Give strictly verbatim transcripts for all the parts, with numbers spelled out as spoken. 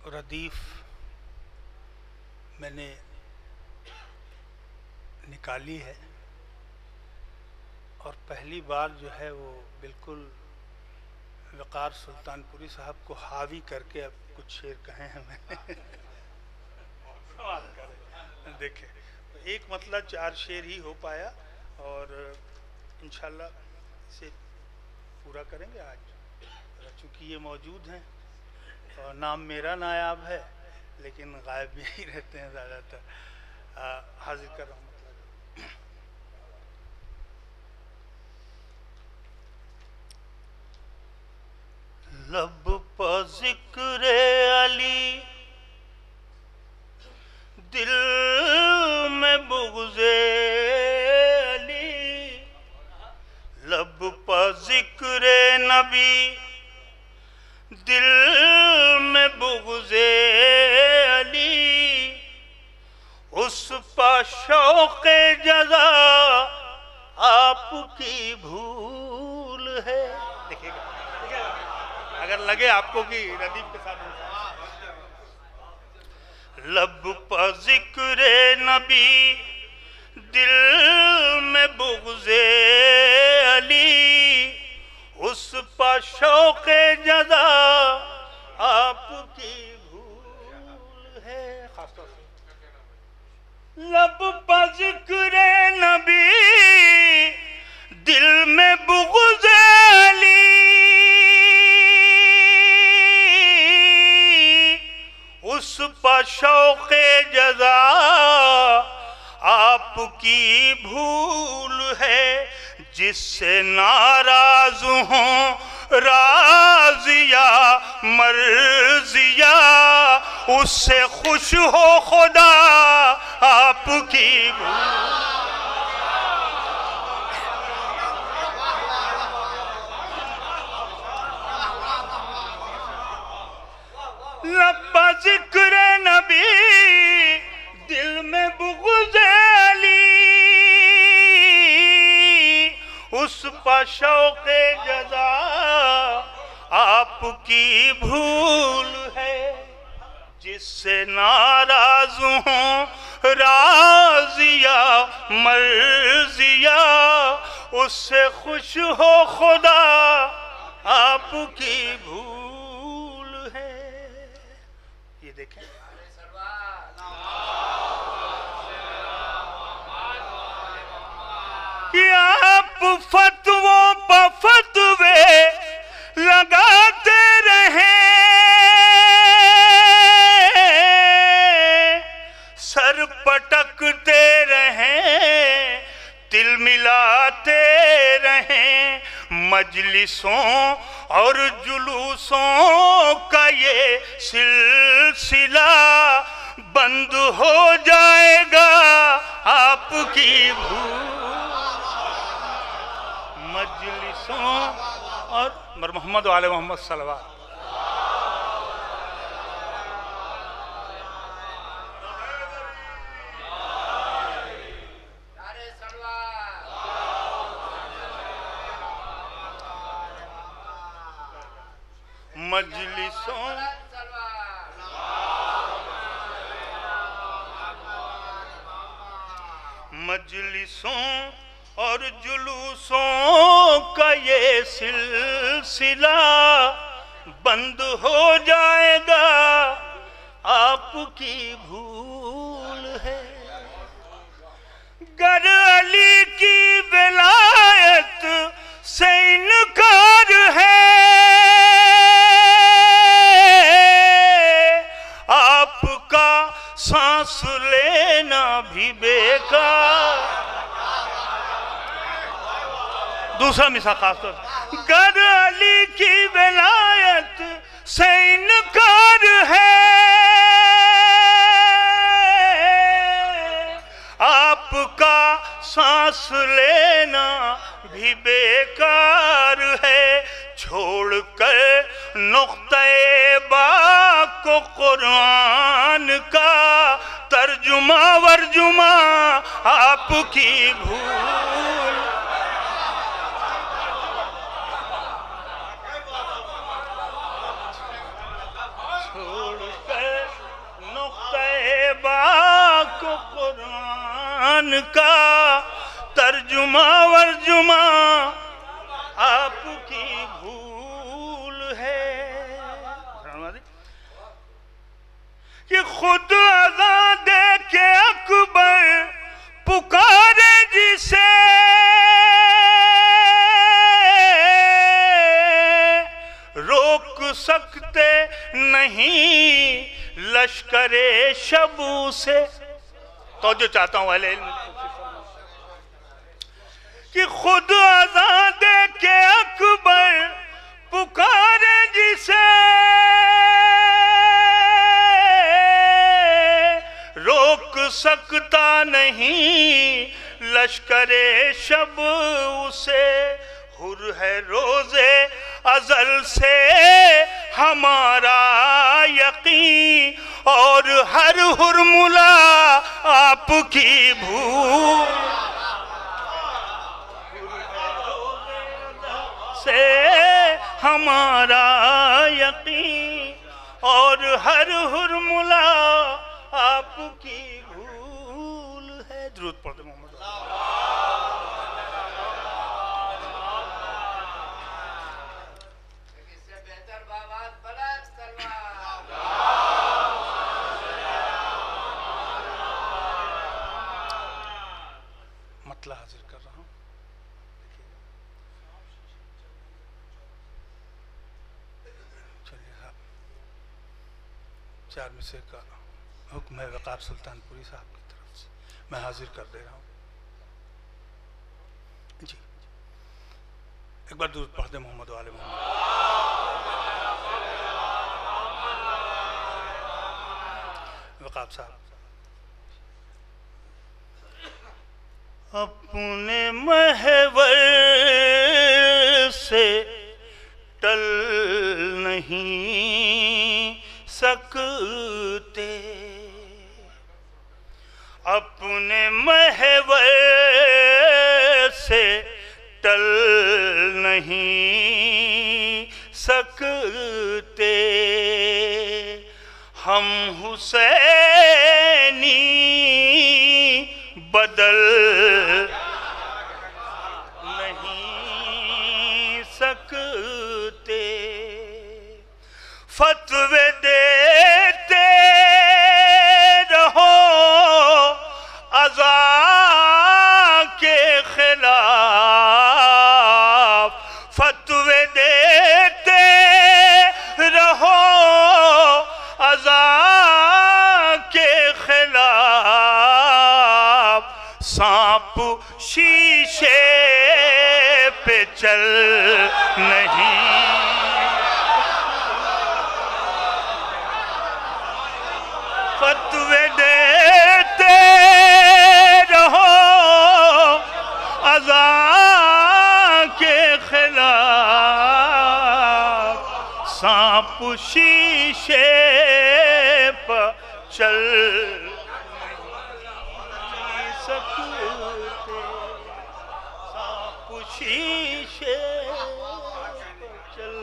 ردیف میں نے نکالی ہے اور پہلی بار جو ہے وہ بالکل وقار سلطان پوری صاحب کو حاوی کر کے اب کچھ شعر کہے ہیں میں نے سوال کرے دیکھیں ایک مطلب چار شعر ہی ہو پایا اور انشاءاللہ اسے پورا کریں گے آج چونکہ یہ موجود ہیں اور نام میرا نایاب ہے لیکن غائب بھی ہی رہتے ہیں زیادہ تر. حاضر کر رہا ہوں مطلب لب پہ ذکر علی دل میں بغض علی لب پہ ذکر نبی دل میں بغض علی اس پہ شوق جزا آپ کی بھول ہے. دیکھیے گا اگر لگے آپ کو کہ ردیف کے ساتھ لب پہ ذکر نبی دل میں بغض علی اس پہ شوق جزا آپ کی بھول ہے. خاص طور سے لب پہ ذکر نبی دل میں بغض علی اس پہ شوق جزا آپ کی بھول ہے. جس سے ناراض ہوں راضیہ مرضیہ اس سے خوش ہو خدا آپ کی بھول. لب ذکر نبی دل میں بغض علی اس پہ شوق جزا آپ کی بھول ہے. جس سے ناراض ہوں راضیہ مرضیہ اس سے خوش ہو خدا آپ کی بھول ہے. یہ دیکھیں آپ فتووں پہ فتوے لگاتے رہیں سر پٹکتے رہیں تل ملاتے رہیں مجلسوں اور جلوسوں کا یہ سلسلہ بند ہو جائے گا آپ کی بھول. مجلسوں اور محمد وعلی محمد صلوات مجلسوں مجلسوں اور جلوسوں کا یہ سلسلہ بند ہو جائے گا آپ کی بھول ہے. گر علی کی ولایت سے انکار ہے آپ کا سانس لینا بھی بیکار. دوسرا مثال خاص طور سے گر علی کی ولایت سے انکار ہے آپ کا سانس لینا بھی بیکار ہے. چھوڑ کر نقطہ با کو قرآن کا ترجمہ ورجمہ آپ کی بھول. چھوڑ کر کا ترجمہ ورجمہ آپ کی بھول ہے کہ خود اذاں دے کے اکبر پکارے جسے روک سکتے نہیں لشکر شب سے. تو جو چاہتا ہوں اہل علم کہ خود اذاں دے کے اکبر پکارے جسے روک سکتا نہیں لشکر شب اسے. حر ہے روزے ازل سے ہمارا یقین اور ہر حرملہ آپ کی بھول سے ہمارا یقین اور ہر حرملہ آپ کی بھول ہے. درود پڑھتے محمد مطلع حاضر کر رہا ہوں. چلیے صاحب چار مصرے کا حکم ہے وقار سلطان پوری صاحب کی طرف سے میں حاضر کر دے رہا ہوں. جی ایک بار درود پڑھ دیں محمد و آل محمد. وقار صاحب اپنے محور سے ٹل نہیں سکتے اپنے محور سے ٹل نہیں سکتے ہم حسینی بدل نہیں سکتے فتوے دیتے رہو عزا کے خلاف فتوے دیتے رہو عزا کے خلاف سانپ شیشے پہ چل نہیں فتوے دیتے رہو عزا کے خلاف سانپ شیشے پہ چل نہیں سکتے سانپ شیشے پہ چل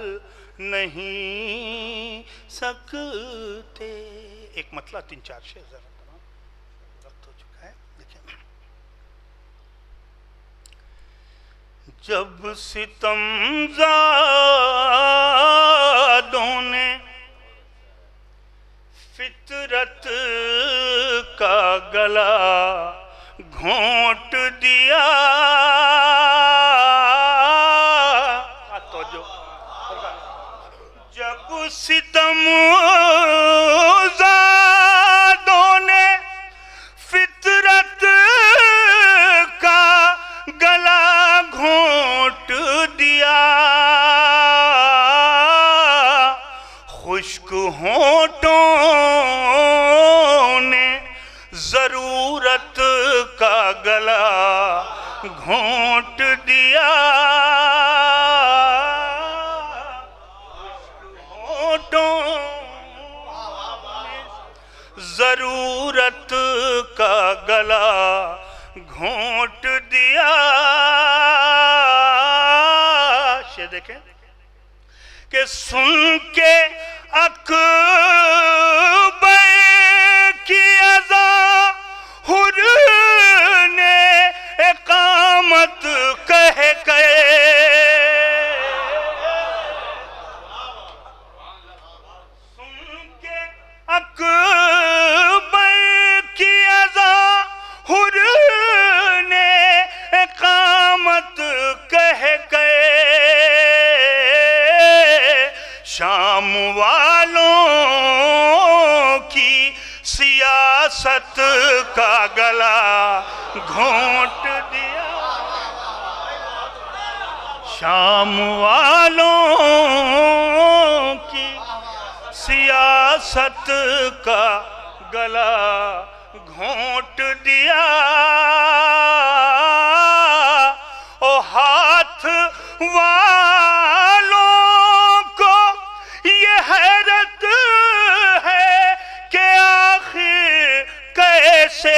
نہیں سکتے. ایک مطلع تین چار شعر ذرا تمام وقت ہو چکا ہے. دیکھیں جب ستم زادوں نے فطرت کا گلا گھونٹ دیا جب ستم زادوں نے فطرت کا گلا گھونٹ دیا خشک ہونٹوں نے ضرورت کا گلا گھونٹ دیا ضرورت کا گلا گھونٹ دیا. شعر دیکھیں کہ سن کے اکبر کی اذان حر شام والوں کی سیاست کا گلا گھونٹ دیا، شام والوں کی سیاست کا گلا گھونٹ دیا، او ہاتھ والوں کو یہ حیرت ہے کہ آخر کیسے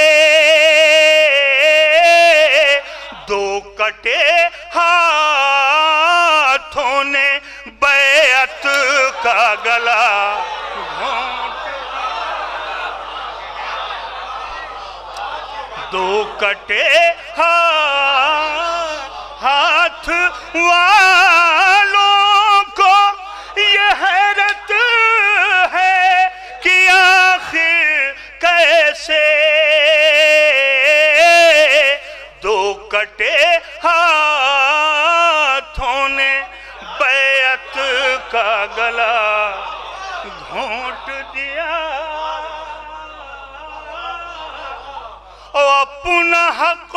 دو کٹے ہاتھوں نے بیعت کا گلا گھونٹ، دو کٹے ہاتھ والوں کو یہ حیرت ہے کہ آخر کیسے دو کٹے ہاتھوں نے بیعت کا گلا گھونٹ دیا، اپنا حق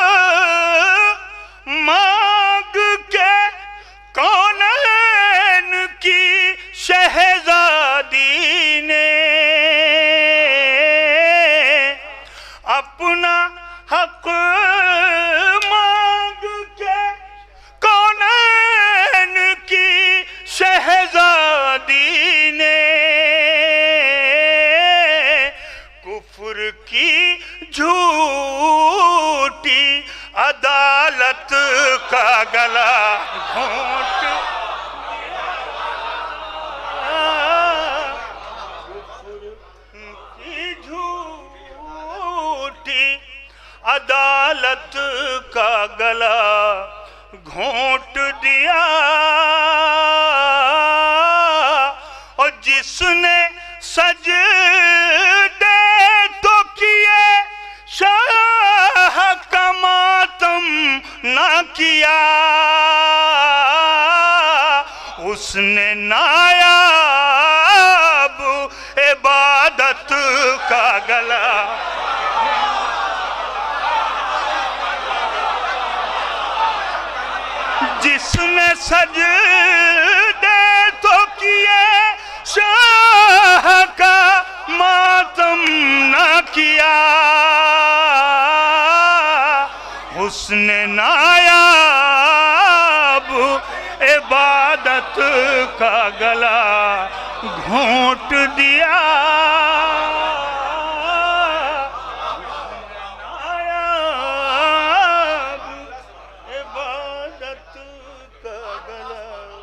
مانگ کے کونین کی شہزادی نے، اپنا حق مانگ کے کونین کی شہزادی نے، کفر کی جھوٹی عدالت کا گلا گھونٹ، کفر کی جھوٹی عدالت کا گلا گھونٹ دیا، اور جس نے سجدے تو کیے شاہ کا ماتم نہ کیا، اس نے نایاب عبادت کا گلا، جس نے سجدے تو کیے شاہ کا ماتم نہ کیا، اس نے نایاب عبادت کا گلا گھونٹ دیا، نایاب عبادت کا گلا۔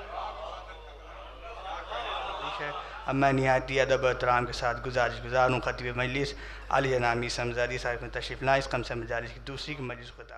اب میں نہایتی ادب و احترام کے ساتھ گزارش گزار ہوں خطیب مجلس علی انامی سمزادی صاحب میں تشریف لائیں، اس قم سے مجالس کی دوسری کی مجلس کو